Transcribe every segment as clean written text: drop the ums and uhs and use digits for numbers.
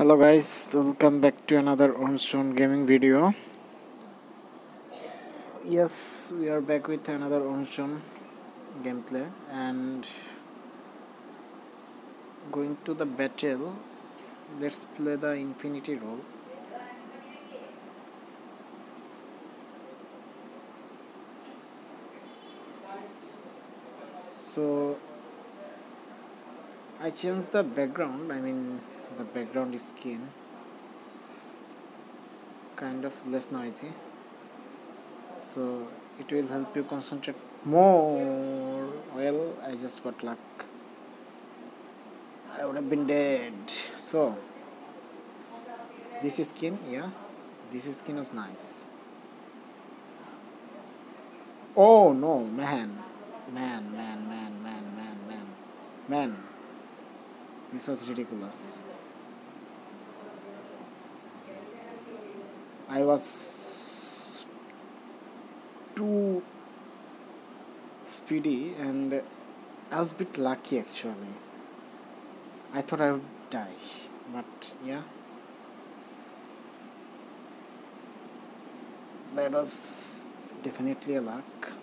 Hello guys, welcome back to another Ornstone gaming video. Yes, we are back with another Ornstone gameplay and going to the battle. Let's play the infinity role. So I changed the background, the background is skin, kind of less noisy, so it will help you concentrate more. Well, I just got luck. I would have been dead. So this skin, yeah, this skin was nice. Oh no, man, this was ridiculous. I was too speedy and I was a bit lucky actually. I thought I would die, but yeah, that was definitely a luck.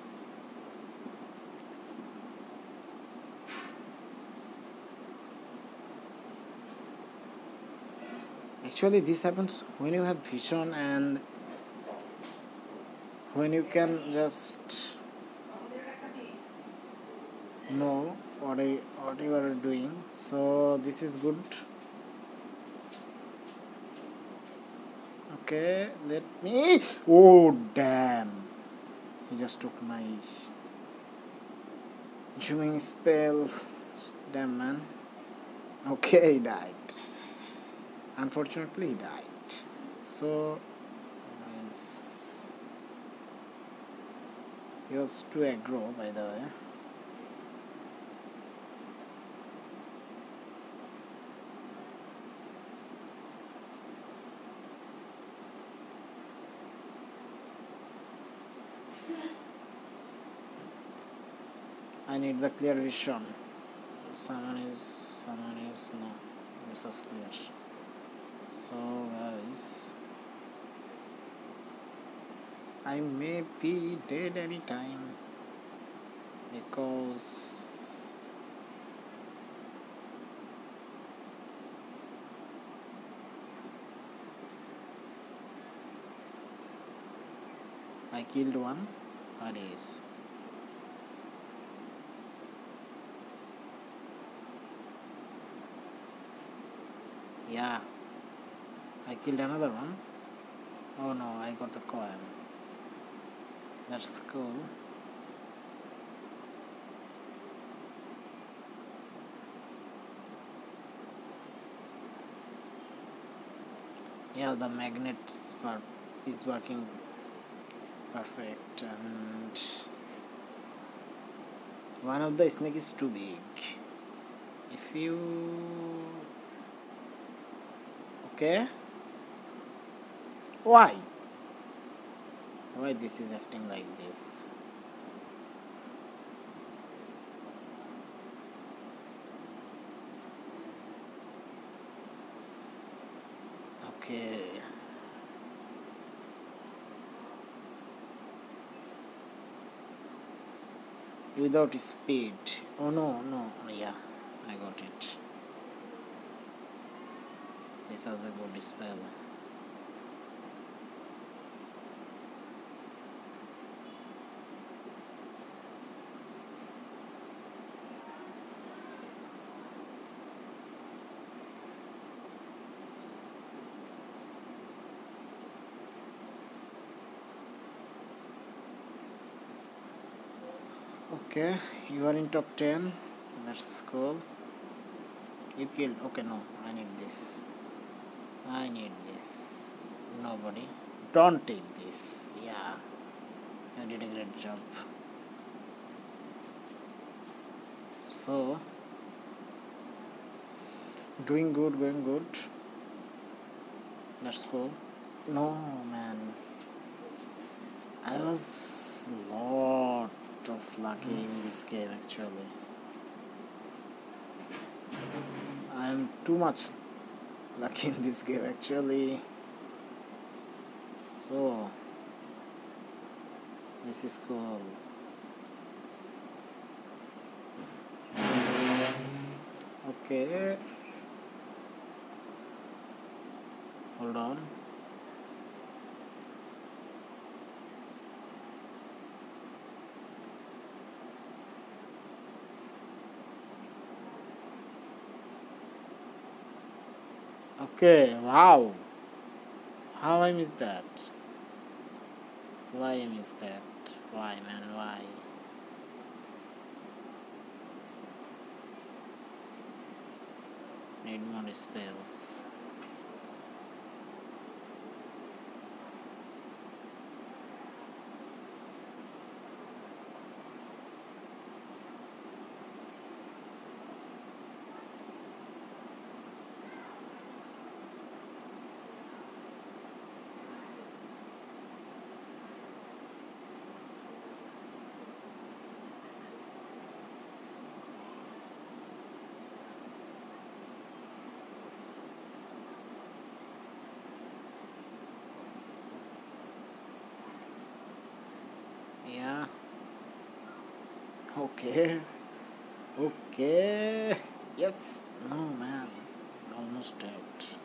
Actually, this happens when you have vision and when you can just know what you are doing. So this is good. Okay, let me. Oh damn! He just took my zooming spell. Damn man. Okay, he died. Unfortunately, he died. So, yes. He was too aggro, by the way. I need the clear vision. Someone is no. This was clear. So, guys, I may be dead anytime because I killed one. What is? Yeah, I killed another one. Oh no, I got the coin. That's cool. Yeah, the magnets is working perfect, and one of the snake is too big. If you okay, why this is acting like this? Okay, without speed. Oh no, yeah, I got it. This was a good spell. Okay, you are in top 10. That's cool. You killed. Okay, no, I need this. Nobody. Don't take this. Yeah, you did a great job. So, doing good, going good. That's cool. No, man. I was lot of lucky in this game actually. I am too much lucky in this game actually. So this is cool. Okay, hold on. Okay, wow, how I missed that? Why I missed that? Why, man, why? Need more spells. Yeah, okay, okay, yes, no, man, almost dead.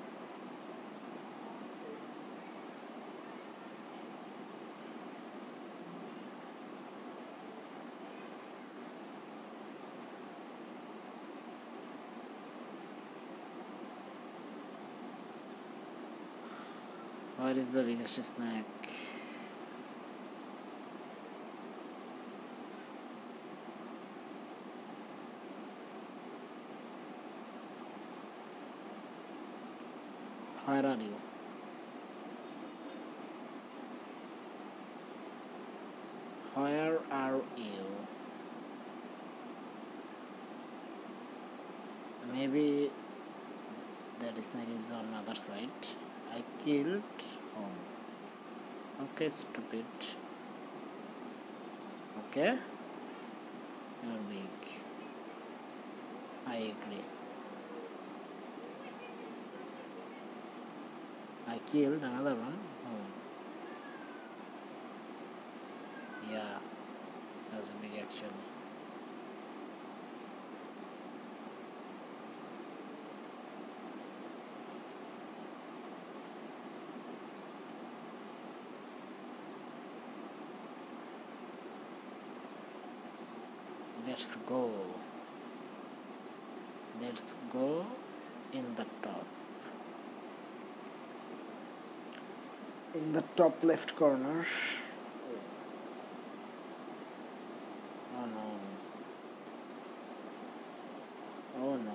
Where is the biggest snack? Where are you? Where are you? Maybe that snake is on the other side. I killed home. Okay, stupid. Okay, you're big. I agree. I killed another one. Oh, yeah, that's big actually. Let's go. Let's go in the top. In the top left corner. Oh no. Oh no.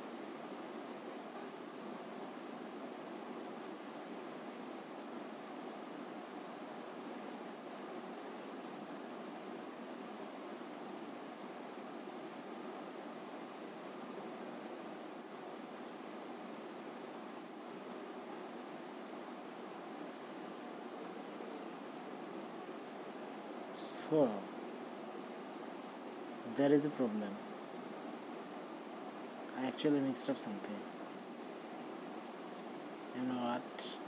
So there is a problem. I actually mixed up something. You know what?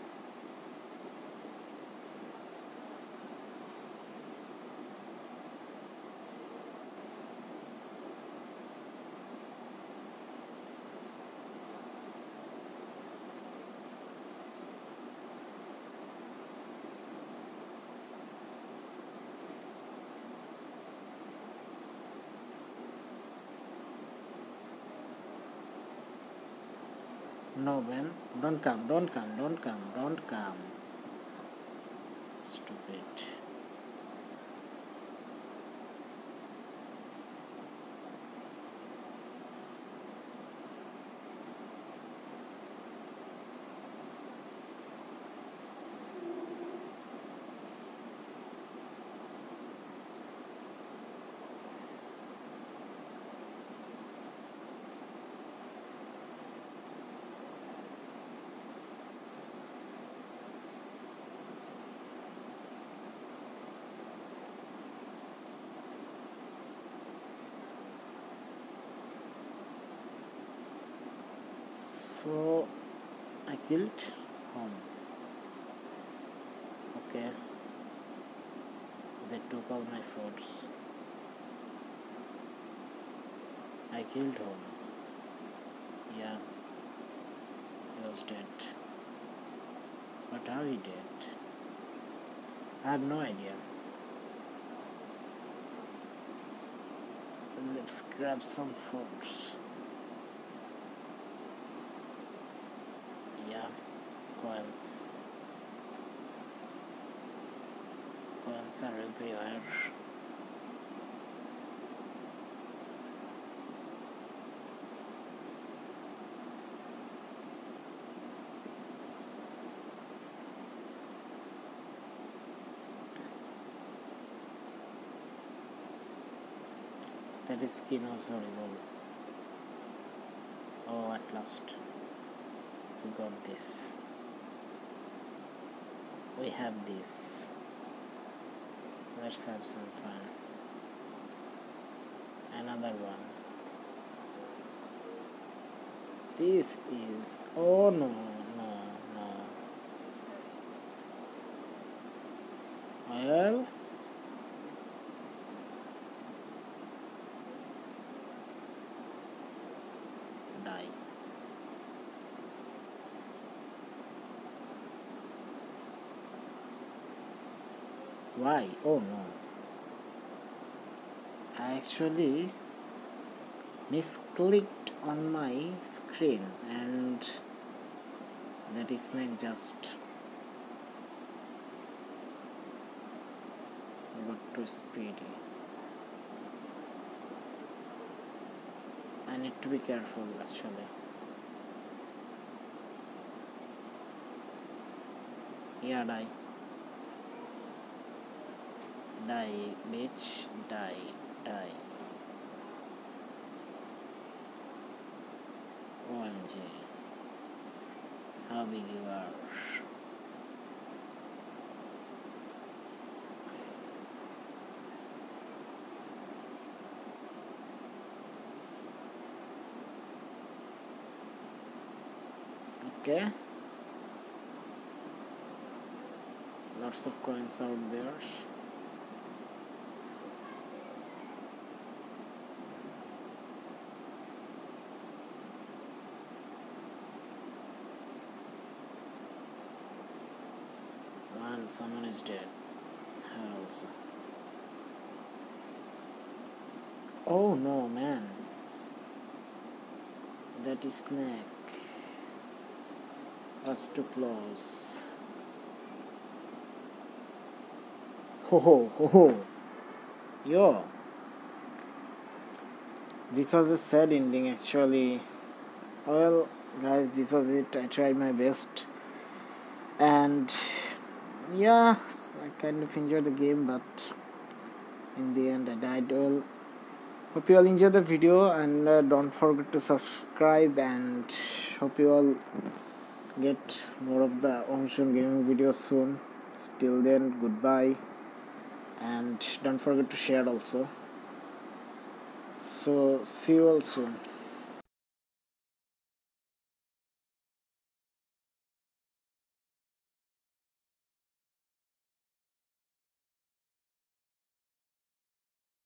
No, Ben, don't come, don't come, don't come, don't come. Stupid. So I killed home. Okay, they took all my foods. I killed home. Yeah, he was dead. But how he did? I have no idea. Let's grab some foods. Yeah, coins. Coins are everywhere. That skin was horrible. Oh, at last we got this. We have this. Let's have some fun. Another one. This is, oh no, no, no. Well, die. Why? Oh no. I actually misclicked on my screen and that snake just got too speedy. I need to be careful actually. Yeah, die. Die, bitch. Die, die. OMG. How big you are. Okay. Lots of coins out there. And someone is dead. Her also. Oh no, man. That snake was too close. Ho ho ho ho. Yo. This was a sad ending actually. Well, guys, this was it. I tried my best. And yeah, I kind of enjoyed the game, but in the end I died. Well, hope you all enjoyed the video, and don't forget to subscribe, and hope you all get more of the Ongshun gaming videos soon. Till then, goodbye, and don't forget to share also. So see you all soon.